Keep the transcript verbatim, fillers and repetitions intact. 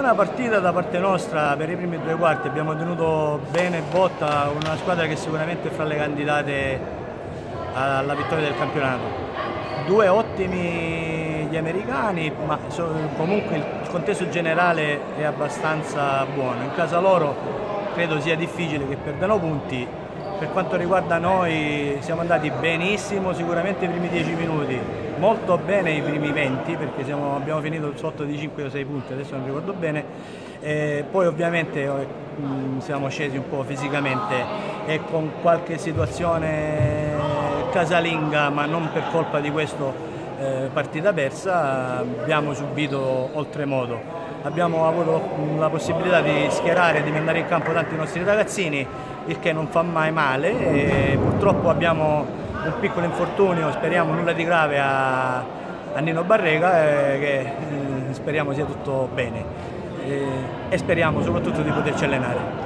buona partita da parte nostra per i primi due quarti, abbiamo tenuto bene botta, una squadra che sicuramente è fra le candidate alla vittoria del campionato. Due ottimi gli americani, ma comunque il contesto generale è abbastanza buono. In casa loro credo sia difficile che perdano punti. Per quanto riguarda noi siamo andati benissimo sicuramente i primi dieci minuti, molto bene i primi venti perché siamo, abbiamo finito sotto di cinque o sei punti, adesso non ricordo bene, e poi ovviamente mh, siamo scesi un po' fisicamente e con qualche situazione casalinga, ma non per colpa di questo eh, partita persa, abbiamo subito oltremodo. Abbiamo avuto la possibilità di schierare, di mandare in campo tanti nostri ragazzini, il che non fa mai male, e purtroppo abbiamo un piccolo infortunio, speriamo nulla di grave, a, a Nino Barrega, eh, che eh, speriamo sia tutto bene, eh, e speriamo soprattutto di poterci allenare.